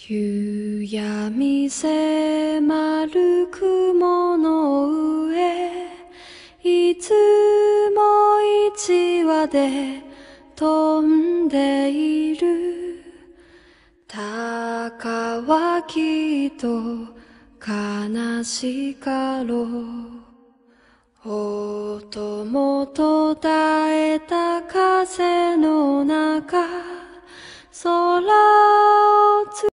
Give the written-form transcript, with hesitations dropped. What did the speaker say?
夕闇迫る雲の上、いつも一羽で飛んでいる。鷹はきっと悲しかろう。音も途絶えた風の中、空